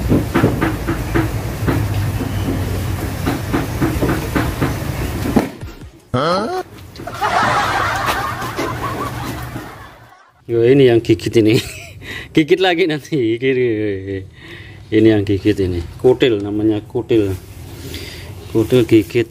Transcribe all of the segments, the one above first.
Yo, ini yang gigit ini. Gigit lagi nanti. Ini yang gigit ini. Kutil namanya, kutil. Kutil gigit.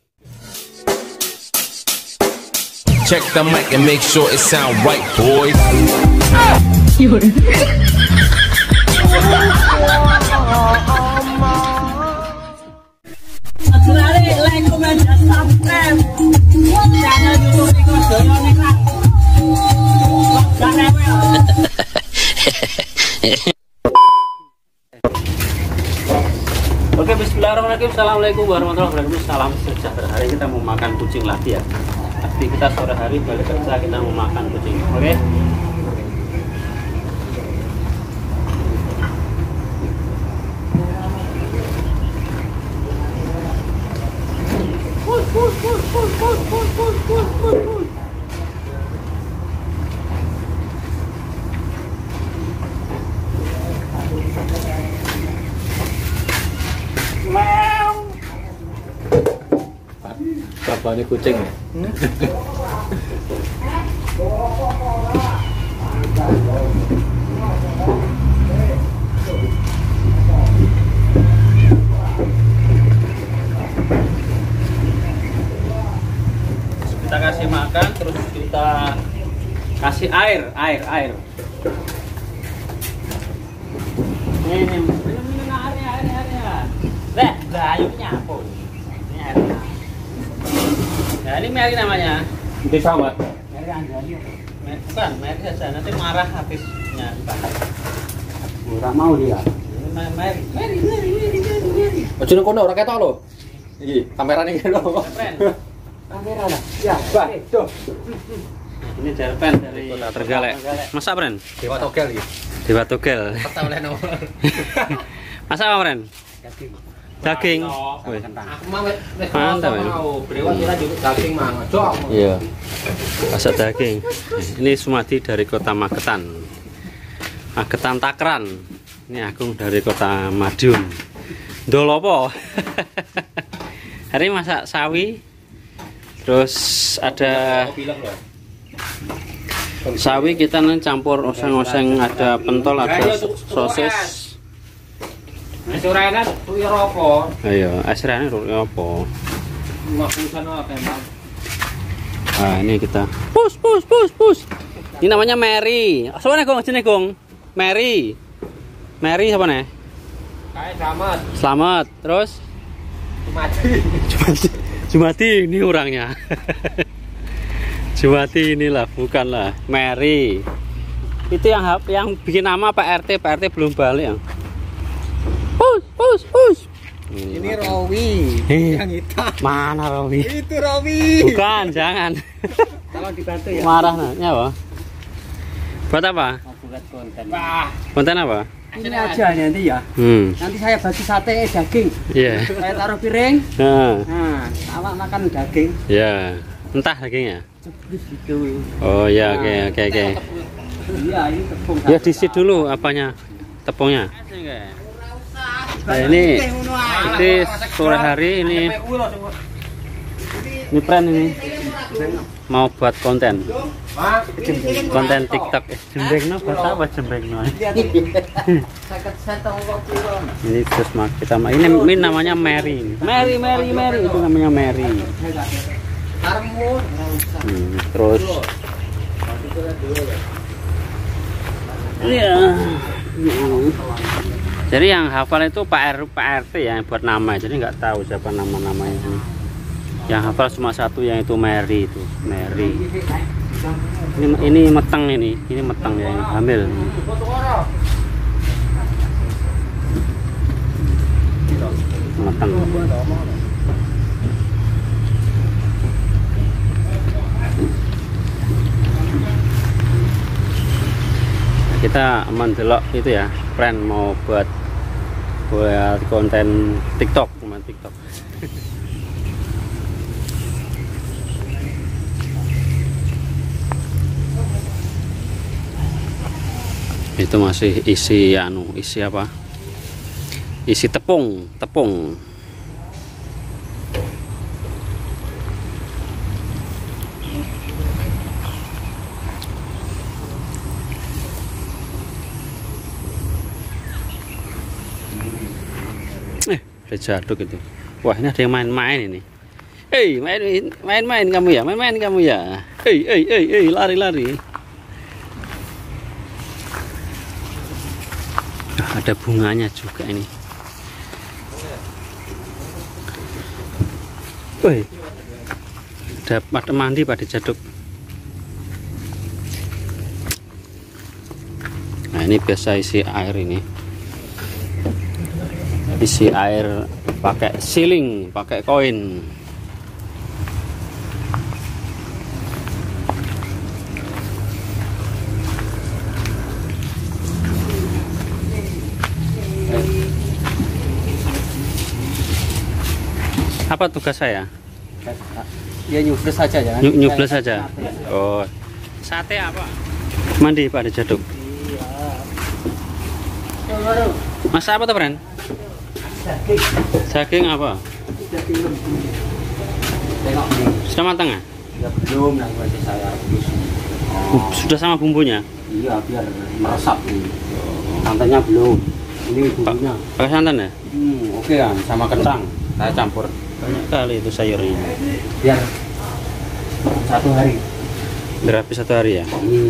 Check the mic and make sure it sound right, boys. Oke, bismillahirrahmanirrahim. Assalamualaikum warahmatullahi wabarakatuh. Salam sejahtera. Hari kita mau makan kucing lagi ya. Aktivitas sore hari balik kerja kita mau makan kucing. Oke. Ini kucing ya? Kita kasih makan, terus kita kasih air. Ini minum airnya. Ayamnya apa? Ini airnya. Nah, ini Mary namanya. Itu sama. Mary Anjani. Bukan, Mary saja. Nanti marah habisnya. Murah mau dia. Mary. Ojo nang kono ora ketok lho. Iki kamerane kene lho. Kamera lah. Ya, Pak. Tuh. Ini cerpen dari Kota Trenggalek. Masak, Pren? Dewa Togel iki. Dewa Togel. Kata oleh nomor. Masak apa, Pren? Daging. Mantap ya. Daging mang. Iya. Masak daging. Ini Sumadi dari Kota Magetan. Magetan Takran. Ini Agung dari Kota Madiun. Dolopo. Hari ini masak sawi. Terus ada sawi kita campur oseng-oseng, ada pentol, ada sosis. Asurana tuh ya apa? Ayo, asrane apa? Nah, ini kita pus. Ini namanya Mary. Soalnya Gong, sini Gong. Mary siapa nih? Selamat. Terus? Jumati ini orangnya. Jumati inilah, bukanlah Mary. Itu yang bikin nama Pak RT belum balik ya. Pus. Ini Rowi yang hitam. Mana Rowi? Itu Rowi. Bukan, jangan. Tolong dibantu ya. Marah nanya apa? Buat apa? Buat konten. Konten apa? Ini aja nanti ya. Nanti saya bagi sate daging. Iya. Saya taruh piring. Nah, awak makan daging. Ya. Entah dagingnya. Gitu. Oh ya, oke. Iya, ini tepung. Ya diisi dulu apanya? Tepungnya. Nah, ini sore hari ini Pren ini mau buat konten TikTok. Jembengno bahasa apa jembengno? Ini terus kita ini namanya Mary itu namanya Mary. Terus iya. Jadi yang hafal itu Pak RT ya, yang buat nama. Jadi nggak tahu siapa nama-namanya ini. Yang hafal cuma satu, yang itu Mary itu. Mary. Ini meteng ini meteng ya, yang hamil. Meteng. Kita mendelok itu ya, Pren mau buat konten TikTok. Itu masih isi apa? isi tepung. Udah jaduk itu. Wah, ini ada yang main-main ini. Hei, main-main kamu ya, main-main kamu ya. Hei, lari-lari. Nah, ada bunganya juga ini. Wih, ada mandi pada jaduk. Nah, ini biasa isi air ini. Isi air pakai siling, pakai koin. Apa tugas saya? Ya nyubles saja ya. Nyubles saja. Oh, sate apa? Mandi pada jaduk. Masa apa tuh, Bren? Daging apa? Daging lembu. Tengok nih. Sudah matang ya? Ya belum, nanti saya rebus. Sudah sama bumbunya? Iya, biar meresap nih. Santannya belum. Ini bumbunya. Pakai santan ya? Oke kan, sama kentang. Saya campur. Banyak kali itu sayurnya. Biar 1 hari. Biar habis 1 hari ya?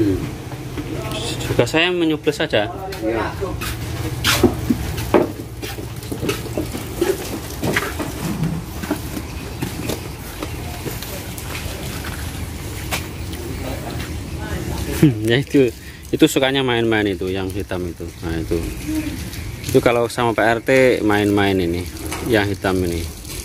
Juga saya menyubles saja. Iya. Ya itu sukanya main-main itu yang hitam itu. Nah itu kalau sama Pak RT main-main ini yang hitam ini.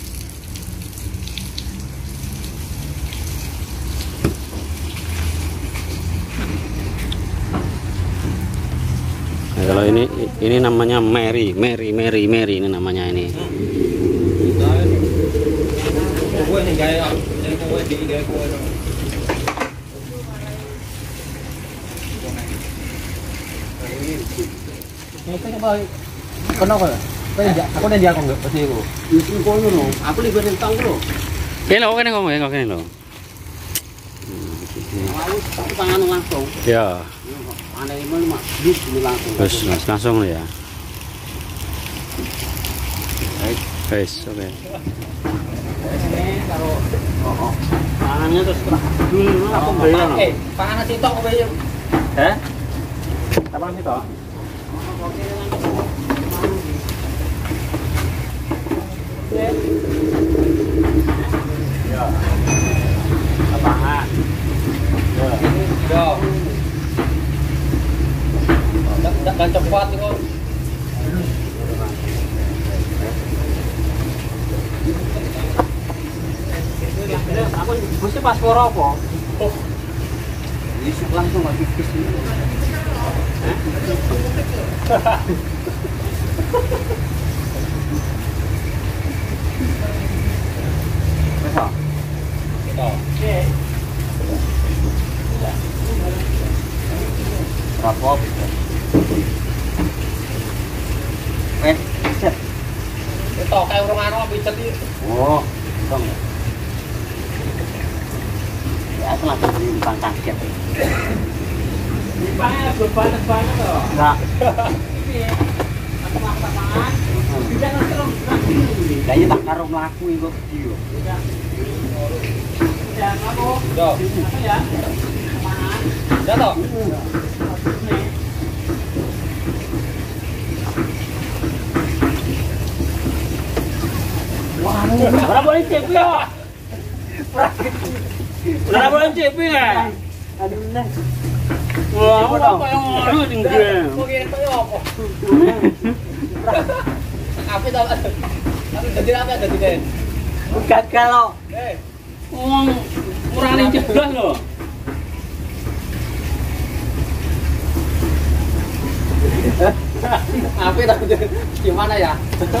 Nah, kalau ini namanya Mary ini namanya ini. Kenapa? Aku udah diakong nggak pasti aku. Itu kono no. Aku libat tentang lo. Kene lo. Aku tangan langsung. Ya. Aneh ini mah langsung. Terus langsung ya. Guys, oke. Kalau Tangannya terus dulu aku bayar. panas itu aku bayar. Kapan sih toh? Ya. Lapangan. Ya. Dan cepat itu. Aku mesti paspor apa? Ini langsung lagi ke sini. Masa? Berapa? Set. Itu kayak orang anu picet iki. Oh, tong. Ya, aku langsung beli bang kaget. Pangnya berbanyak toh. Enggak. Aku makan mangan. Bisa nonton. Lah iya tak karo mlaku iku gede yo. Ya, aku. Yo. Ya. Mangan. Ya toh. Wah, Ora boleh CP yo. Ora boleh CP ya. aduh nah. Wah, apa yang ngono tinggal. Kok kira koyo apa? Apa tau? Aku dadi apa dadi den? Gagal lo. Wong kurang jeblas lho. Apa tau gimana ya?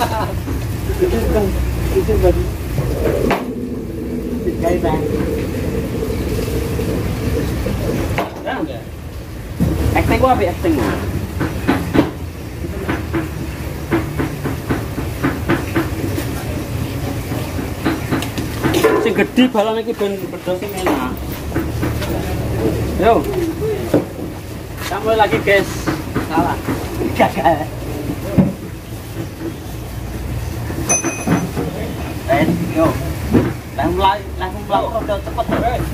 Itu baru. Guys, bang. Acting gua apa acting? Sing gedhi balon iki ben pedes sing enak. Yo. Sampai lagi guys. Salah. Gagal. Yo. Langsung mlaku udah cepet.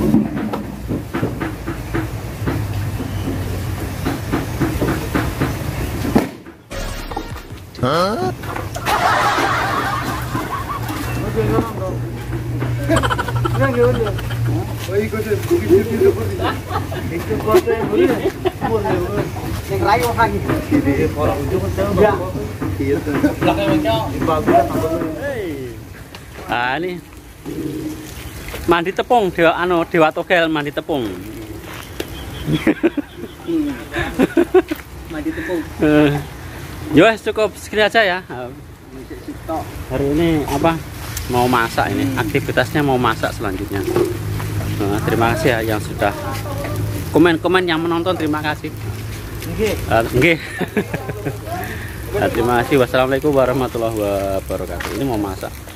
Huh? Ah ini mandi tepung dewa togel mandi tepung. Mandi tepung. Ya cukup segini aja ya. Hari ini apa mau masak ini aktivitasnya mau masak selanjutnya. Terima kasih ya yang sudah komen-komen yang menonton, terima kasih. Nggih. Terima kasih. Wassalamualaikum warahmatullahi wabarakatuh. Ini mau masak.